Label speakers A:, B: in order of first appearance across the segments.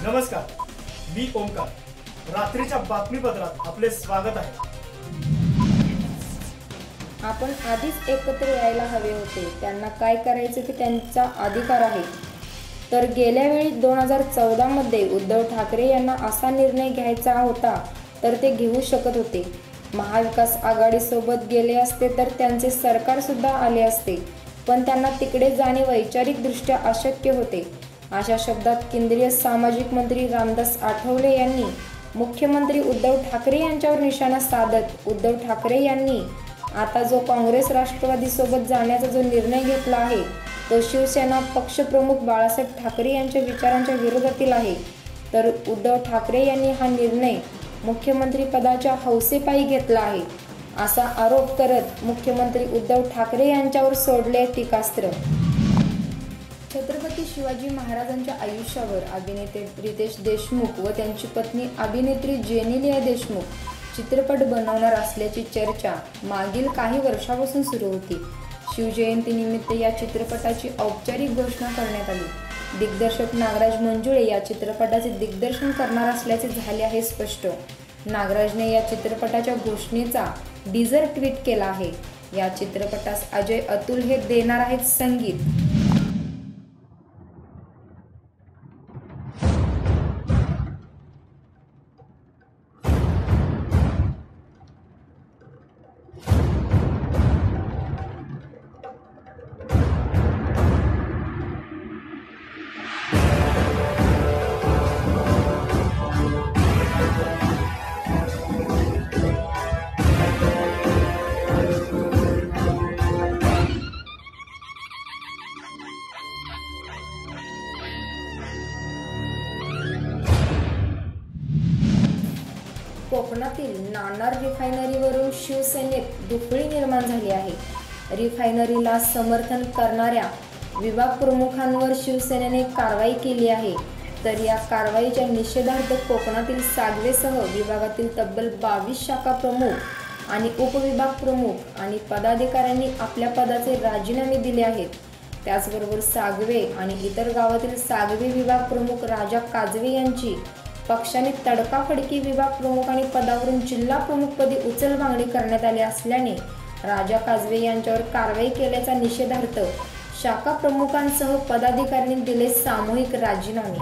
A: नमस्कार, मी ओमकार. रात्रीच्या बातमीपत्रात आपले स्वागत आहे.
B: आपण आधीच एकत्र यायला हवे होते. त्यांना काय करायचे ते त्यांचा अधिकार आहे. तर गेल्या वेळी 2014 मध्ये उद्धव ठाकरे यांना असा निर्णय घ्यायचा होता तर ते घेऊ शकत होते. महाविकास आघाडीसोबत गेले असते तर त्यांचे सरकार सुद्धा आले असते, पण त्यांना तिकडे जाणे वैचारिकदृष्ट्या अशक्य होते. अशा शब्दात केंद्रीय सामाजिक मंत्री रामदास आठवले यांनी मुख्यमंत्री उद्धव ठाकरे यांच्यावर निशाणा साधत उद्धव ठाकरे यांनी आता जो काँग्रेस राष्ट्रवादीसोबत जाण्याचा जो निर्णय घेतला आहे तो शिवसेना पक्षप्रमुख बाळासाहेब ठाकरे यांच्या विचारांच्या विरोधातील आहे. तर उद्धव ठाकरे यांनी हा निर्णय मुख्यमंत्री पदाच्या हौसेपायी घेतला आहे असा आरोप करत मुख्यमंत्री उद्धव ठाकरे यांच्यावर सोडले टीकास्त्र. छत्रपती शिवाजी महाराजांच्या आयुष्यावर अभिनेते रितेश देशमुख व त्यांची पत्नी अभिनेत्री जेनेलिया देशमुख चित्रपट बनवणार असल्याची चर्चा मागील काही वर्षापासून सुरू होती. शिवजयंतीनिमित्त या चित्रपटाची औपचारिक घोषणा करण्यात आली. दिग्दर्शक नागराज मंजुळे या चित्रपटाचे दिग्दर्शन करणार असल्याचे झाले आहे स्पष्ट. नागराजने या चित्रपटाच्या घोषणेचा टीझर ट्विट केला आहे. या चित्रपटास अजय अतुल हे देणार आहेत संगीत. कोकणातील नाणार रिफायनरीवरून शिवसेनेत दुफळी निर्माण झाली आहे. रिफायनरीला समर्थन करणाऱ्या विभाग प्रमुखांवर शिवसेनेने कारवाई केली आहे. तर या कारवाईच्या निषेधार्थ कोकणातील सागवेसह विभागातील तब्बल 22 शाखा प्रमुख आणि उपविभाग प्रमुख आणि पदाधिकाऱ्यांनी आपल्या पदाचे राजीनामे दिले आहेत. त्याचबरोबर सागवे आणि इतर गावातील सागवे विभाग प्रमुख राजा काजवे यांची पक्षाने तडकाफडकी विभाग प्रमुख आणि पदावरून जिल्हा प्रमुखपदी उचलबांगडी करण्यात आली असल्याने राजा काजवे यांच्यावर कारवाई केल्याचा निषेधार्थ शाखा प्रमुखांसह पदाधिकाऱ्यांनी दिले सामूहिक राजीनामे.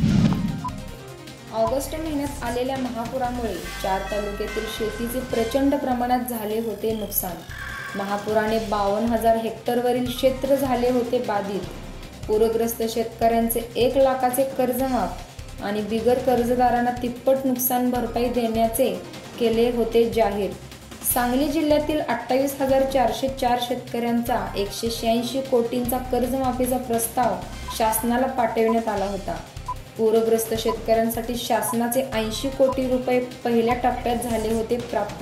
B: ऑगस्ट महिन्यात आलेल्या महापुरामुळे 4 तालुक्यातील शेतीचे प्रचंड प्रमाणात झाले होते नुकसान. महापुराने 52,000 हेक्टरवरील क्षेत्र झाले होते बाधित. पूरग्रस्त शेतकऱ्यांचे 1 लाखाचे कर्जमाफ आणि बिगर कर्जदारांना तिप्पट नुकसान भरपाई देण्याचे केले होते जाहीर. सांगली जिल्ह्यातील 28,404 शेतकऱ्यांचा 186 कोटींचा कर्जमाफीचा प्रस्ताव शासनाला पाठविण्यात आला होता. पूरग्रस्त शेतकऱ्यांसाठी शासनाचे 80 कोटी रुपये पहिल्या टप्प्यात झाले होते प्राप्त.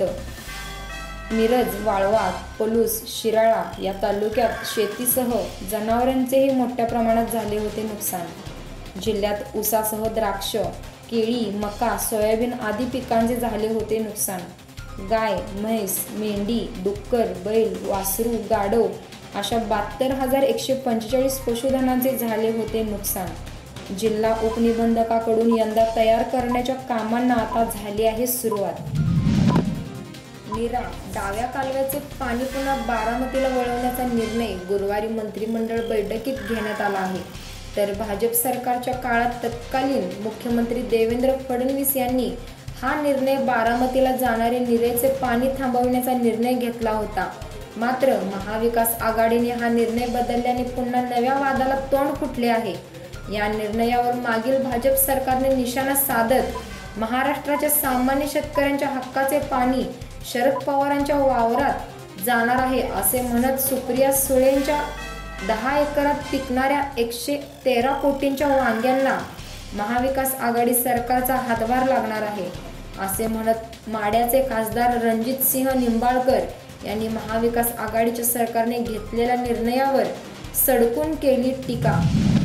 B: मिरज, वाळवा, पलूस, शिराळा या तालुक्यात शेतीसह जनावरांचेही मोठ्या प्रमाणात झाले होते नुकसान. जिल्ह्यात ऊसासह द्राक्ष, केळी, मका, सोयाबीन आदी पिकांचे झाले होते नुकसान. गाय, म्हैस, मेंढी, डुक्कर, बैल, वासरू, गाढव अशा 72,145 पशुधनांचे झाले होते नुकसान. जिल्हा उपनिबंधकाकडून यंदा तयार करण्याच्या कामांना आता झाली आहे सुरुवात. नीरा डाव्या कालव्याचे पाणी पुन्हा बारामतीला वळवण्याचा निर्णय गुरुवारी मंत्रिमंडळ बैठकीत घेण्यात आला आहे. तर भाजप सरकारच्या काळात तत्कालीन मुख्यमंत्री देवेंद्र फडणवीस यांनी हा निर्णय बारामतीला जाणारे नीरेचे पाणी थांबवण्याचा निर्णय घेतला होता. मात्र महाविकास आघाडीने हा निर्णय बदलल्याने पुन्हा नव्या वादाला तोंड फुटले आहे. या निर्णयावर मागील भाजप सरकारने निशाणा साधत महाराष्ट्राच्या सामान्य शेतकऱ्यांच्या हक्काचे पाणी शरद पवारांच्या वावरात जाणार आहे असे म्हणत सुप्रिया सुळेंच्या 10 एकरात पिकणाऱ्या 113 कोटींच्या वांग्यांना महाविकास आघाडी सरकारचा हातभार लागणार आहे असे म्हणत माढ्याचे खासदार रणजित सिंह निंबाळकर यांनी महाविकास आघाडीच्या सरकारने घेतलेल्या निर्णयावर सडकून केली टीका.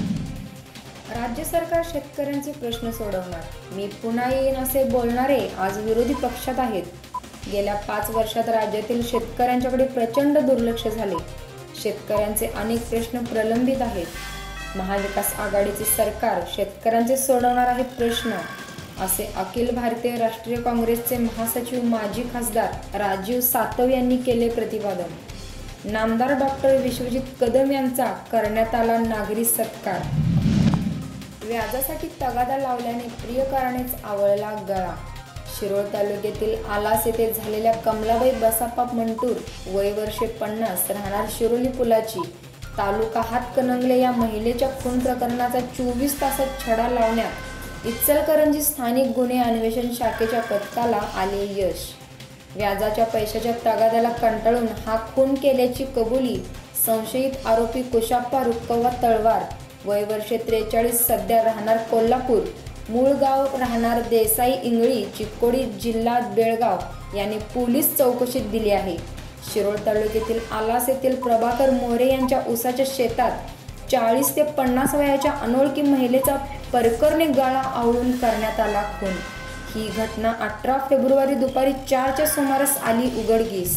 B: राज्य सरकार शेतकऱ्यांचे प्रश्न सोडवणार, मी पुन्हा येईन असे बोलणारे आज विरोधी पक्षात आहेत. गेल्या 5 वर्षात राज्यातील शेतकऱ्यांच्याकडे प्रचंड दुर्लक्ष झाले. शेतकऱ्यांचे अनेक प्रश्न प्रलंबित आहेत. महाविकास आघाडीचे सरकार शेतकऱ्यांचे सोडवणार आहे प्रश्न, असे अखिल भारतीय राष्ट्रीय काँग्रेसचे महासचिव माजी खासदार राजीव सातव यांनी केले प्रतिपादन. नामदार डॉक्टर विश्वजित कदम यांचा करण्यात आला नागरी सत्कार. व्याजासाठी तगादा लावल्याने प्रियकरानेच आवळला गळा. शिरोळ तालुक्यातील आलास येथे झालेल्या कमलाबाई बसाप्पा मंटूर वय वर्षे 50 राहणार शिरोली पुलाची तालुका हातकणंगले या महिलेच्या खून प्रकरणाचा 24 तासात छडा लावण्यात इचलकरंजी स्थानिक गुन्हे अन्वेषण शाखेच्या पथकाला आले यश. व्याजाच्या पैशाच्या तगाद्याला कंटाळून हा खून केल्याची कबुली संशयित आरोपी कुशाप्पा रुक्कव्वा तळवार वय वर्षे 43 सध्या राहणार कोल्हापूर, मूळ गाव राहणार देसाई इंगळी चिक्कोडी जिल्हा बेळगाव याने पोलीस चौकशीत दिली आहे. शिरोळ तालुक्यातील आलास येथील प्रभाकर मोरे यांच्या ऊसाच्या शेतात 40 ते 50 वयाच्या अनोळखी महिलेचा परकरने गळा आवळून करण्यात आला खून. ही घटना 18 फेब्रुवारी दुपारी 4च्या सुमारास आली उघडकीस.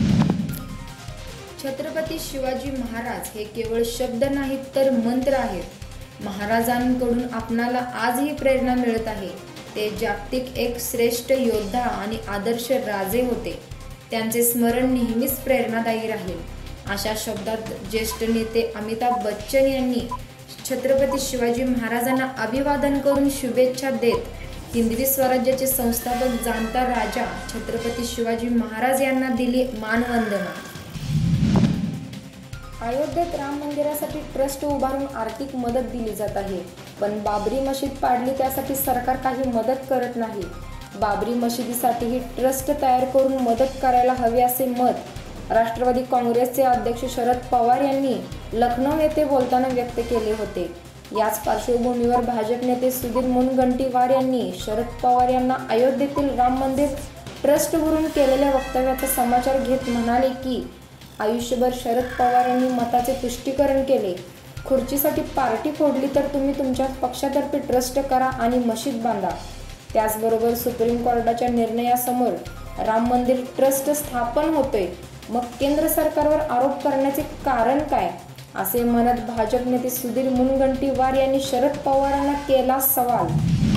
B: छत्रपती शिवाजी महाराज हे केवळ शब्द नाहीत तर मंत्र आहेत. महाराजांकडून आपणाला आजही प्रेरणा मिळत आहे. ते जागतिक एक श्रेष्ठ योद्धा आणि आदर्श राजे होते. त्यांचे स्मरण नेहमीच प्रेरणादायी राहील. अशा शब्दात ज्येष्ठ नेते अमिताभ बच्चन यांनी छत्रपती शिवाजी महाराजांना अभिवादन करून शुभेच्छा देत हिंदवी स्वराज्याचे संस्थापक जाणता राजा छत्रपती शिवाजी महाराज यांना दिली मानवंदना. अयोध्येत राम मंदिरासाठी ट्रस्ट उभारून आर्थिक मदत दिली जात आहे, पण बाबरी मशीद पाडली त्यासाठी सरकार काही मदत करत नाही. बाबरी मशिदीसाठीही ट्रस्ट तयार करून मदत करायला हवी असे मत राष्ट्रवादी काँग्रेसचे अध्यक्ष शरद पवार यांनी लखनौ येथे बोलताना व्यक्त केले होते. याच पार्श्वभूमीवर भाजप नेते सुधीर मुनगंटीवार यांनी शरद पवार यांना अयोध्येतील राम मंदिर ट्रस्टवरून केलेल्या वक्तव्याचा समाचार घेत म्हणाले की आयुष्यभर शरद पवार यांनी मताचे तुष्टीकरण केले. खुर्चीसाठी पार्टी फोडली तर तुम्ही तुमच्या पक्षातर्फे ट्रस्ट करा आणि मशीद बांधा. त्याचबरोबर सुप्रीम कोर्टाच्या निर्णयासमोर राम मंदिर ट्रस्ट स्थापन होतोय, मग केंद्र सरकारवर आरोप करण्याचे कारण काय, असे म्हणत भाजप नेते सुधीर मुनगंटीवार यांनी शरद पवारांना केला सवाल.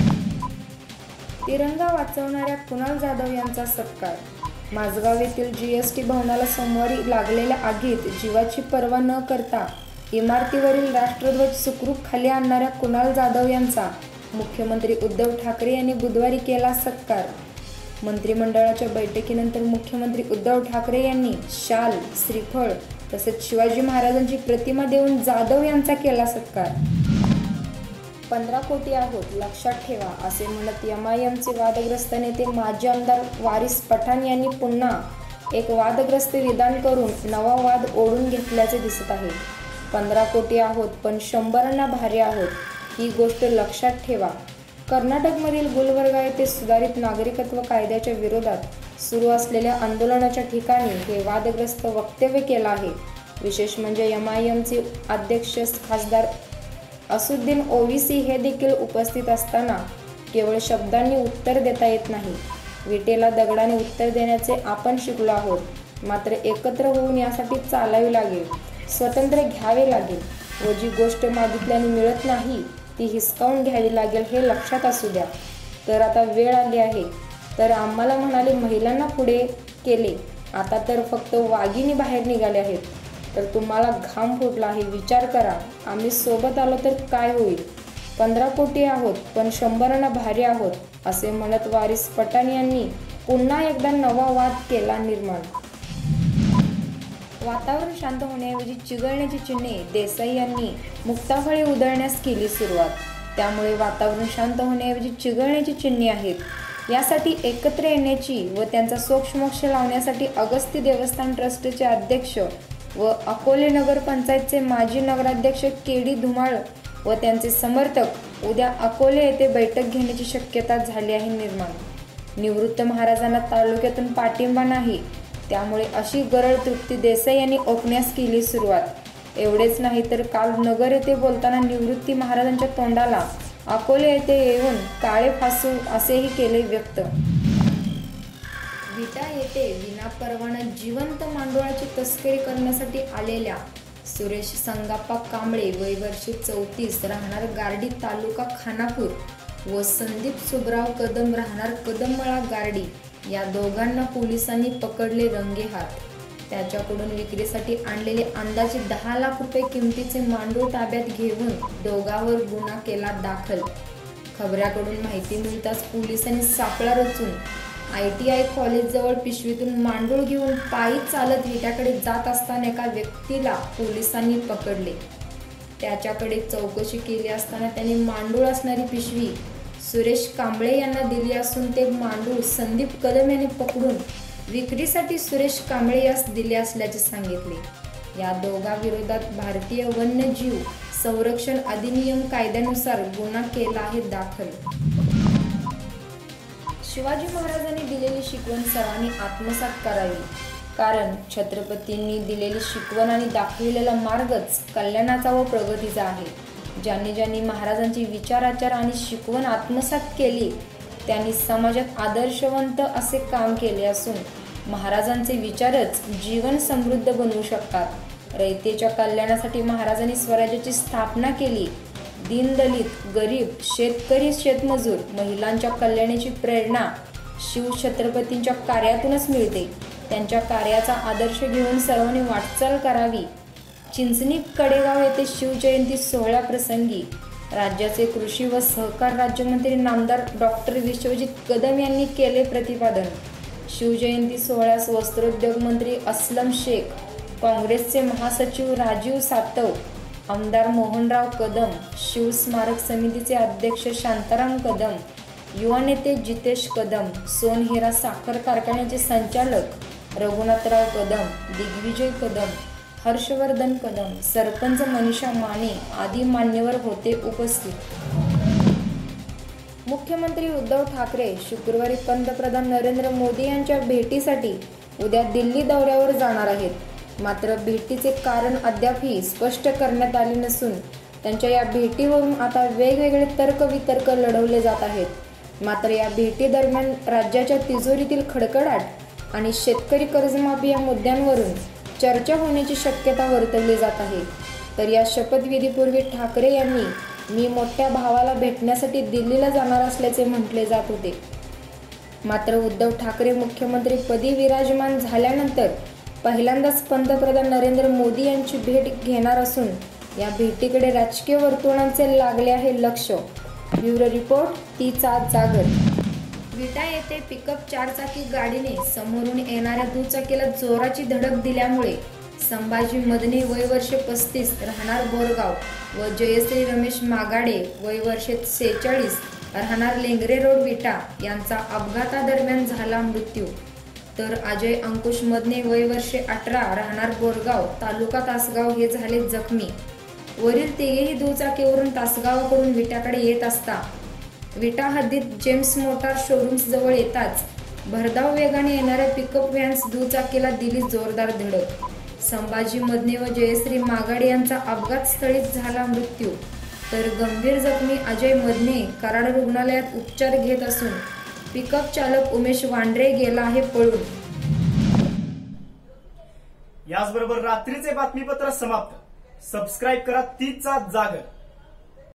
B: तिरंगा वाचवणाऱ्या कुणाल जाधव यांचा सत्कार. माझगाव येथील जीएसटी भवनाला सोमवारी लागलेल्या आगीत जीवाची पर्वा न करता इमारतीवरील राष्ट्रध्वज सुखरूप खाली आणणाऱ्या कुणाल जाधव यांचा मुख्यमंत्री उद्धव ठाकरे यांनी बुधवारी केला सत्कार. मंत्रिमंडळाच्या बैठकीनंतर मुख्यमंत्री उद्धव ठाकरे यांनी शाल, श्रीफळ तसेच शिवाजी महाराजांची प्रतिमा देऊन जाधव यांचा केला सत्कार. 15 कोटी आहोत लक्षात ठेवा, असे म्हणत एमआयएमचे वादग्रस्त नेते माजी आमदार वारिस पठाण यांनी पुन्हा एक वादग्रस्त विधान करून नवा वाद ओढून घेतल्याचे दिसत आहे. 15 कोटी आहोत पण 100 भारी आहोत, ही गोष्ट लक्षात ठेवा. कर्नाटकमधील गुलबर्गा येथे सुधारित नागरिकत्व कायद्याच्या विरोधात सुरू असलेल्या आंदोलनाच्या ठिकाणी हे वादग्रस्त वक्तव्य केलं आहे. विशेष म्हणजे एमआयएमचे अध्यक्ष खासदार असुद्दीन ओवीसी हे देखील उपस्थित असताना केवळ शब्दांनी उत्तर देता येत नाही. विटेला दगडाने उत्तर देण्याचे आपण शिकलो आहोत, मात्र एकत्र होऊन यासाठी चालावे लागेल, स्वतंत्र घ्यावे लागेल व जी गोष्ट मागितल्याने मिळत नाही ती हिसकावून घ्यावी लागेल हे लक्षात असू द्या. तर आता वेळ आली आहे. तर आम्हाला म्हणाले महिलांना पुढे केले, आता तर फक्त वाघिणी बाहेर निघाले आहेत. तर तुम्हाला घाम फुटला आहे, विचार करा. आम्ही सोबत आलो तर काय होईल. 15 कोटी आहोत पण 100 भारी आहोत, असे म्हणत वारिस पठाण यांनी पुन्हा एकदा नवा वाद केला निर्माण. वातावरण शांत होण्याऐवजी चिघळण्याची चिन्हे देसाई यांनी मुक्ताफळे उधळण्यास केली सुरुवात. त्यामुळे वातावरण शांत होण्याऐवजी चिघळण्याची चिन्हे आहेत. यासाठी एकत्र येण्याची व त्यांचा सोक्षमोक्ष लावण्यासाठी अगस्ती देवस्थान ट्रस्टचे अध्यक्ष व अकोले नगर पंचायतचे माजी नगराध्यक्ष केडी धुमाळ व त्यांचे समर्थक उद्या अकोले येथे बैठक घेण्याची शक्यता झाली आहे निर्माण. निवृत्त महाराजांना तालुक्यातून पाठिंबा नाही, त्यामुळे अशी गरळ तृप्ती देसाई यांनी ओकण्यास केली सुरुवात. एवढेच नाही तर काल नगर येथे बोलताना निवृत्ती महाराजांच्या तोंडाला अकोले येथे येऊन काळे फासू असेही केले व्यक्त. विटा येथे विनापरवाना जिवंत मांडोळाची तस्करी करण्यासाठी आलेल्या सुरेश संगाप्पा कांबळे वय वर्ष 34 राहणार गारडी तालुका खानापूर व संदीप सुबराव कदम राहणार कदममळा गारडी या दोघांना पोलिसांनी पकडले रंगेहात। त्याच्याकडून विक्रीसाठी आणलेले अंदाजे 10 लाख रुपये किमतीचे मांडूळ ताब्यात घेऊन दोघांवर गुन्हा केला दाखल। खबऱ्याकडून माहिती मिळताच पोलिसांनी सापळा रचून ITI कॉलेजजवळ पिशवीतून मांडूळ घेऊन पायी चालत विट्याकडे जात असताना एका व्यक्तीला पोलिसांनी पकडले। त्याच्याकडे चौकशी केली असताना त्याने मांडूळ असणारी पिशवी सुरेश कांबळे यांना दिली असून ते मांडूळ संदीप कदम यांनी पकडून विक्रीसाठी सुरेश कांबळे यास दिले असल्याचे सांगितले। या दोघांविरोधात भारतीय वन्यजीव संरक्षण अधिनियम कायद्यानुसार गुन्हा केला आहे दाखल। शिवाजी महाराजांनी दिलेली शिकवण सर्वांनी आत्मसात करावी, कारण छत्रपतींनी दिलेली शिकवण आणि दाखविलेला मार्गच कल्याणाचा व प्रगतीचा आहे। ज्यांनी ज्यांनी महाराजांची विचाराचार आणि शिकवण आत्मसात केली त्यांनी समाजात आदर्शवंत असे काम केले असून महाराजांचे विचारच जीवन समृद्ध बनवू शकतात। रयतेच्या कल्याणासाठी महाराजांनी स्वराज्याची स्थापना केली। दीनदलित, गरीब, शेतकरी, शेतमजूर, महिलांच्या कल्याणाची प्रेरणा शिवछत्रपतींच्या कार्यातूनच मिळते। त्यांच्या कार्याचा आदर्श घेऊन सर्वांनी वाटचाल करावी। चिंचणी कडेगाव येथे शिवजयंती सोहळ्याप्रसंगी राज्याचे कृषी व सहकार राज्यमंत्री नामदार डॉक्टर विश्वजित कदम यांनी केले प्रतिपादन। शिवजयंती सोहळ्यास वस्त्रोद्योग मंत्री अस्लम शेख, काँग्रेसचे महासचिव राजीव सातव, आमदार मोहनराव कदम, शिवस्मारक समितीचे अध्यक्ष शांताराम कदम, युवा नेते जितेश कदम, सोनहिरा साखर कारखान्याचे संचालक रघुनाथराव कदम, दिग्विजय कदम, हर्षवर्धन कदम, सरपंच मनीषा माने आदी मान्यवर होते उपस्थित। मुख्यमंत्री उद्धव ठाकरे शुक्रवारी पंतप्रधान नरेंद्र मोदी यांच्या भेटीसाठी उद्या दिल्ली दौऱ्यावर जाणार आहेत। मात्र भेटीचे कारण अद्यापही स्पष्ट करण्यात आले नसून त्यांच्या या भेटीवरून आता वेगवेगळे तर्कवितर्क लढवले जात आहेत। मात्र या भेटीदरम्यान राज्याच्या तिजोरीतील खडखडाट आणि शेतकरी कर्जमाफी या मुद्द्यांवरून चर्चा होण्याची शक्यता वर्तवली जात आहे। तर या शपथविधीपूर्वी ठाकरे यांनी मी मोठ्या भावाला भेटण्यासाठी दिल्लीला जाणार असल्याचे म्हटले जात होते। मात्र उद्धव ठाकरे मुख्यमंत्रीपदी विराजमान झाल्यानंतर पहिल्यांदाच पंतप्रधान नरेंद्र मोदी यांची भेट घेणार असून या भेटीकडे राजकीय वर्तुळांचे लागले आहे लक्ष। ब्युरो रिपोर्ट, तीचा जागर। विटा येथे पिकअप 4 चाकी गाडीने समोरून येणाऱ्या दुचाकीला जोराची धडक दिल्यामुळे संभाजी मदने वय वर्ष 35 राहणार बोरगाव व जयश्री रमेश मागाडे वय वर्ष 46 राहणार लेंगरे रोड विटा यांचा अपघातादरम्यान झाला मृत्यू। तर अजय अंकुश मदने वय वर्ष 18 राहणार बोरगाव तालुका तासगाव हे झाले जखमी। वरील तिघेही दुचाकीवरून तासगावाकडून विट्याकडे येत असता विटा हद्दीत जेम्स मोटार शोरूम्स जवळ येताच भरधाव वेगाने येणाऱ्या पिकअप व्हॅन्स दुचाकीला दिली जोरदार धडक। संभाजी मदने व जयश्री मागाडे यांचा अपघात स्थळीच झाला मृत्यू। तर गंभीर जखमी अजय मदने कराड रुग्णालयात उपचार घेत असून पिकअप चालक उमेश वांड्रे गेला आहे पळून।
A: याचबरोबर रात्रीचे बातमीपत्र समाप्त। सबस्क्राईब करा तीचा जागर।